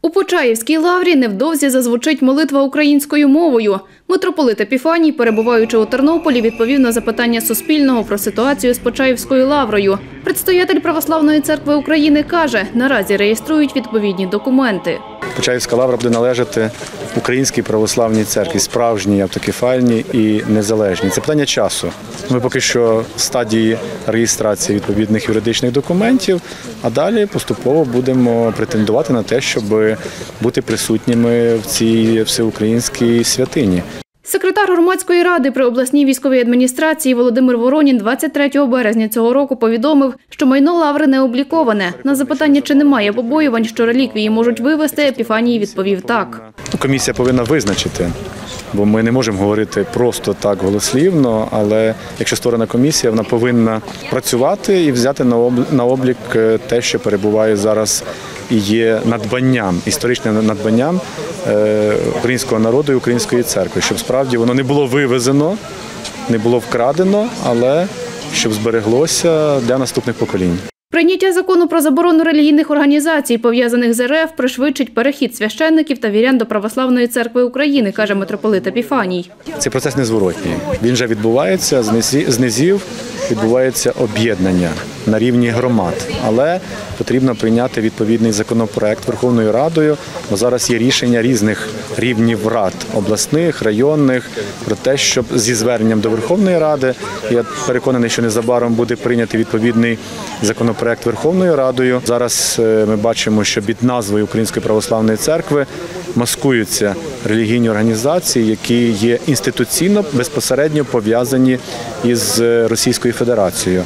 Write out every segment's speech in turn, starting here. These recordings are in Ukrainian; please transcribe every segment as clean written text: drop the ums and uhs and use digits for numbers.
У Почаївській лаврі невдовзі зазвучить молитва українською мовою. Митрополит Епіфаній, перебуваючи у Тернополі, відповів на запитання Суспільного про ситуацію з Почаївською лаврою. Предстоятель Православної церкви України каже, наразі реєструють відповідні документи. Почаївська лавра буде належати Українській православній церкві, справжній, автокефальній і незалежній. Це питання часу. Ми поки що в стадії реєстрації відповідних юридичних документів, а далі поступово будемо претендувати на те, щоб бути присутніми в цій всеукраїнській святині. Секретар громадської ради при обласній військовій адміністрації Володимир Воронін 23 березня цього року повідомив, що майно лаври не обліковане. На запитання, чи немає побоювань, що реліквії можуть вивезти, Епіфаній відповів так. Комісія повинна визначити, бо ми не можемо говорити просто так голослівно, але якщо створена комісія, вона повинна працювати і взяти на облік те, що перебуває зараз і є надбанням, історичним надбанням українського народу і української церкви, щоб справді воно не було вивезено, не було вкрадено, але щоб збереглося для наступних поколінь. Прийняття закону про заборону релігійних організацій, пов'язаних з РФ, пришвидшить перехід священників та вірян до Православної церкви України, каже митрополит Епіфаній. Цей процес незворотній. Він вже відбувається, з низів відбувається об'єднання на рівні громад. Але потрібно прийняти відповідний законопроект Верховною Радою, бо зараз є рішення різних рівнів рад, обласних, районних, про те, щоб зі зверненням до Верховної Ради, я переконаний, що незабаром буде прийнятий відповідний законопроект Верховною Радою. Зараз ми бачимо, що під назвою Української православної церкви маскуються релігійні організації, які є інституційно безпосередньо пов'язані із Російською Федерацією.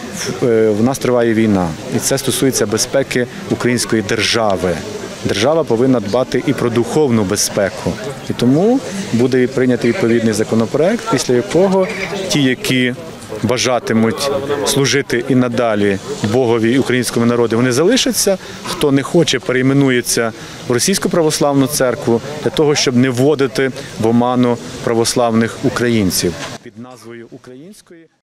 В нас триває війна, і це стосується безпеки української держави. Держава повинна дбати і про духовну безпеку. І тому буде прийнятий відповідний законопроект, після якого ті, які бажатимуть служити і надалі Богові і українському народу, вони залишаться. Хто не хоче, перейменується в Російську православну церкву для того, щоб не вводити в оману православних українців. Під назвою української